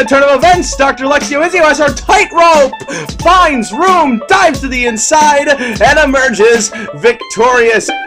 the turn of events, Dr. Lexio Izio has her tightrope, finds room, dives to the inside, and emerges victorious.